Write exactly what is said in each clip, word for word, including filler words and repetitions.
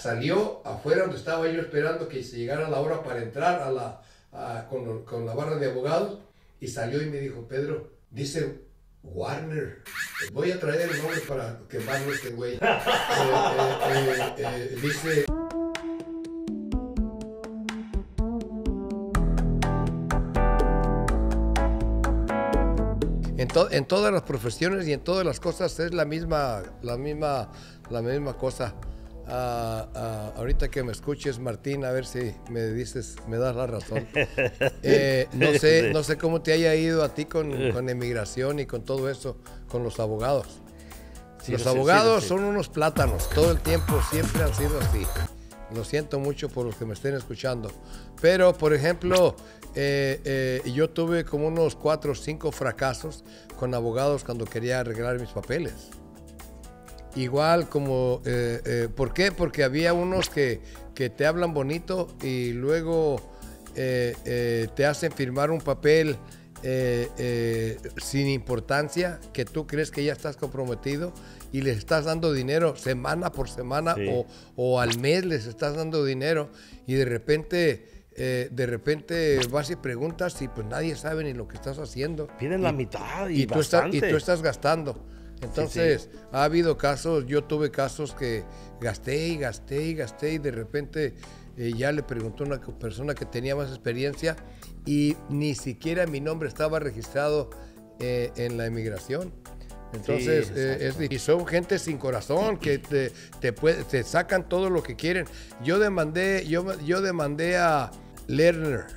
salió afuera donde estaba yo esperando que se llegara la hora para entrar a la, a, con, con la barra de abogados, y salió y me dijo, Pedro, dice Warner, voy a traer el nombre para quemarlo este güey. eh, eh, eh, eh, dice... En, to en todas las profesiones y en todas las cosas es la misma, la misma, la misma cosa. Uh, uh, ahorita que me escuches, Martín, a ver si me dices, me das la razón. Eh, no sé, no sé cómo te haya ido a ti con, con emigración y con todo eso, con los abogados. Sí, los sí, abogados sí, sí. son unos plátanos, todo el tiempo siempre han sido así. Lo siento mucho por los que me estén escuchando. Pero, por ejemplo, eh, eh, yo tuve como unos cuatro o cinco fracasos con abogados cuando quería arreglar mis papeles. Igual como, eh, eh, ¿por qué? Porque había unos que, que te hablan bonito y luego eh, eh, te hacen firmar un papel eh, eh, sin importancia, que tú crees que ya estás comprometido y les estás dando dinero semana por semana, sí. o, o al mes les estás dando dinero, y de repente, eh, de repente vas y preguntas y pues nadie sabe ni lo que estás haciendo. Piden y, la mitad y, y, tú estás, y tú estás gastando. Entonces, sí, sí. ha habido casos, yo tuve casos que gasté y gasté y gasté y de repente eh, ya le preguntó a una persona que tenía más experiencia y ni siquiera mi nombre estaba registrado eh, en la inmigración. Entonces, sí, eh, es, y son gente sin corazón que te, te, puede, te sacan todo lo que quieren. Yo demandé, yo, yo demandé a Lerner.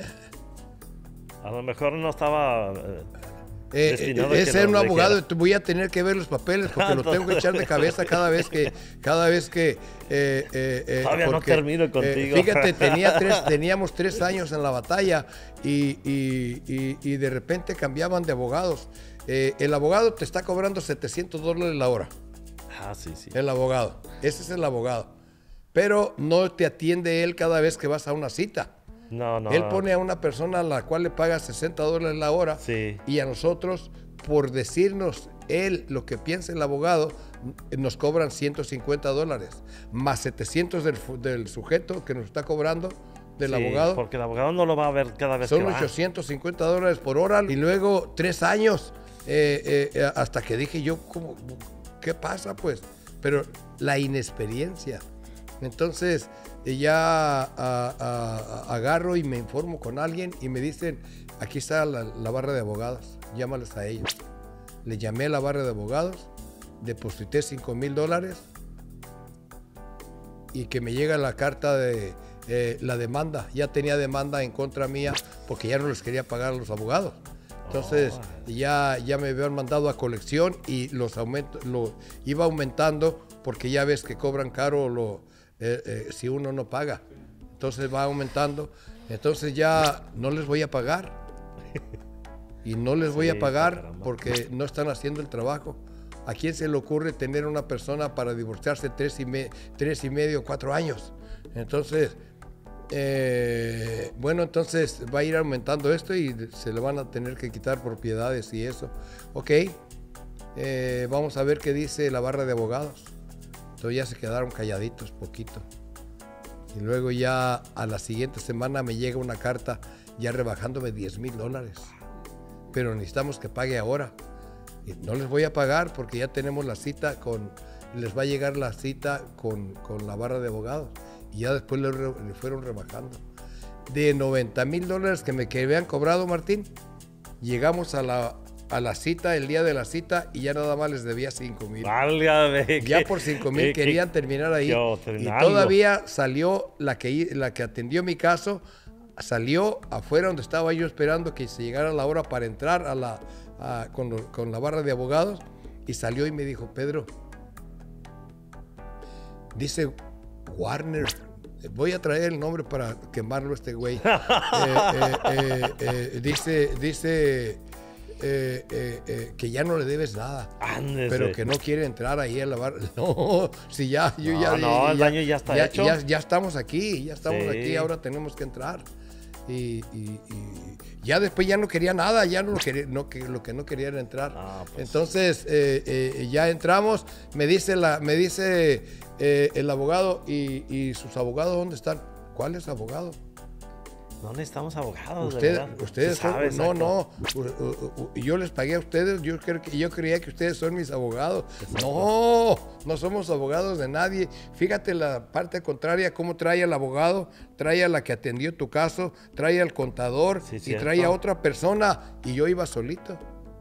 A lo mejor no estaba... Eh... Eh, ese es un abogado, voy a tener que ver los papeles porque lo tengo que echar de cabeza cada vez que, cada vez que eh, eh, eh, todavía porque, no termino contigo. Eh, fíjate, tenía tres, teníamos tres años en la batalla y, y, y, y de repente cambiaban de abogados. Eh, el abogado te está cobrando setecientos dólares la hora. Ah, sí, sí. El abogado, ese es el abogado. Pero no te atiende él cada vez que vas a una cita. No, no. Él pone a una persona a la cual le paga sesenta dólares la hora, sí. y a nosotros, por decirnos él lo que piensa el abogado, nos cobran ciento cincuenta dólares, más setecientos del, del sujeto que nos está cobrando, del sí, abogado. Porque el abogado no lo va a ver cada vez Son que va. ochocientos cincuenta dólares por hora y luego tres años, eh, eh, hasta que dije yo, ¿cómo, ¿qué pasa pues? Pero la inexperiencia. Entonces ya a, a, a, agarro y me informo con alguien y me dicen, aquí está la, la barra de abogados, llámales a ellos. Le llamé a la barra de abogados, deposité cinco mil dólares y que me llega la carta de eh, la demanda. Ya tenía demanda en contra mía porque ya no les quería pagar a los abogados. Entonces oh. ya, ya me habían mandado a colección y los aumentos, lo iba aumentando porque ya ves que cobran caro lo Eh, eh, si uno no paga, entonces va aumentando, entonces ya no les voy a pagar y no les voy sí, a pagar porque no están haciendo el trabajo. ¿A quién se le ocurre tener una persona para divorciarse tres y, me, tres y medio, cuatro años? Entonces, eh, bueno, entonces va a ir aumentando esto y se le van a tener que quitar propiedades y eso. Ok, eh, vamos a ver qué dice la barra de abogados. Entonces ya se quedaron calladitos poquito. Y luego ya a la siguiente semana me llega una carta ya rebajándome diez mil dólares. Pero necesitamos que pague ahora. Y no les voy a pagar porque ya tenemos la cita con... Les va a llegar la cita con, con la barra de abogados. Y ya después le, le fueron rebajando. De noventa mil dólares que me que habían cobrado, Martín, llegamos a la... a la cita, el día de la cita, y ya nada más les debía cinco mil. Válgame, ya por cinco mil querían terminar ahí. Y todavía salió la que, la que atendió mi caso, salió afuera donde estaba yo esperando que se llegara la hora para entrar a la, a, con, con la barra de abogados, y salió y me dijo, Pedro, dice Warner, voy a traer el nombre para quemarlo este güey. eh, eh, eh, eh, dice, dice... Eh, eh, eh, que ya no le debes nada. Ándese. Pero que no quiere entrar ahí a la barra. No, si ya, yo no, ya, no, ya, el daño ya está ya, hecho. Ya, ya estamos aquí, ya estamos sí. aquí, ahora tenemos que entrar. Y, y, y ya después ya no quería nada, ya no lo, quería, no, que, lo que no quería era entrar. Ah, pues. Entonces eh, eh, ya entramos, me dice, la, me dice eh, el abogado y, y sus abogados, ¿dónde están? ¿Cuáles abogados? No necesitamos abogados, Usted, de verdad. ustedes Usted sabe, son, no, exacto. no, u- u- u- yo les pagué a ustedes, yo, creo que, yo creía que ustedes son mis abogados. Exacto. No, no somos abogados de nadie. Fíjate la parte contraria, cómo trae al abogado, trae a la que atendió tu caso, trae al contador Sí, y cierto. trae a otra persona y yo iba solito.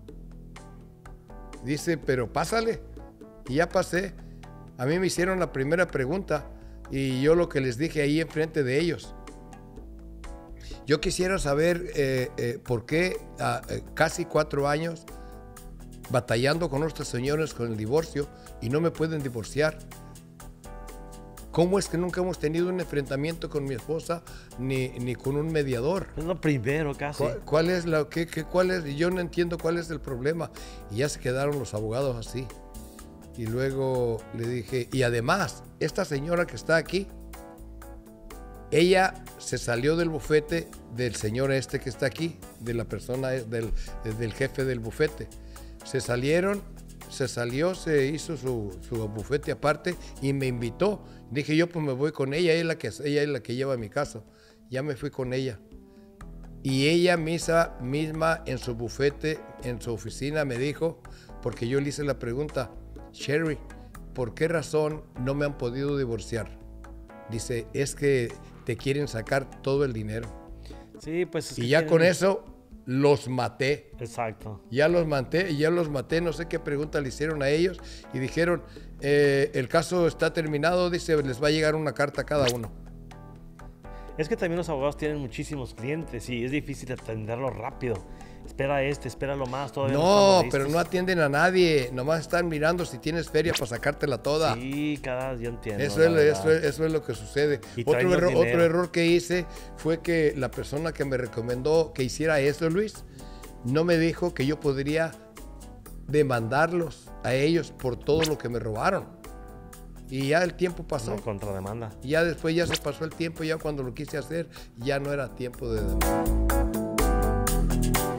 Dice, pero pásale. Y ya pasé. A mí me hicieron la primera pregunta y yo lo que les dije ahí enfrente de ellos. Yo quisiera saber eh, eh, por qué a eh, casi cuatro años batallando con nuestros señores con el divorcio y no me pueden divorciar. ¿Cómo es que nunca hemos tenido un enfrentamiento con mi esposa ni, ni con un mediador? Es lo primero casi. ¿Cuál, cuál es la, qué, qué, cuál es? Yo no entiendo cuál es el problema. Y ya se quedaron los abogados así. Y luego le dije, y además, esta señora que está aquí, ella se salió del bufete del señor este que está aquí, de la persona, del, del jefe del bufete. Se salieron, se salió, se hizo su, su bufete aparte y me invitó. Dije yo, pues me voy con ella, ella es la que, ella es la que lleva mi caso. Ya me fui con ella. Y ella misma, misma en su bufete, en su oficina, me dijo, porque yo le hice la pregunta, Sherry, ¿por qué razón no me han podido divorciar? Dice, es que te quieren sacar todo el dinero. Sí, pues. es Y que ya tienen- con eso los maté. Exacto. Ya los maté, ya los maté, no sé qué pregunta le hicieron a ellos y dijeron, eh, el caso está terminado, dice, les va a llegar una carta a cada uno. Es que también los abogados tienen muchísimos clientes y es difícil atenderlo rápido. Espera este, espéralo más, todavía No, estamos pero no listos. atienden a nadie, nomás están mirando si tienes feria para sacártela toda. Sí, cada yo entiendo. Eso la es, verdad. eso, es, eso es lo que sucede. Y Otro traen los error, dinero. otro error que hice fue que la persona que me recomendó que hiciera eso, Luis, no me dijo que yo podría demandarlos a ellos por todo lo que me robaron. Y ya el tiempo pasó. Una contrademanda. Y ya después ya se pasó el tiempo, ya cuando lo quise hacer, ya no era tiempo de demanda.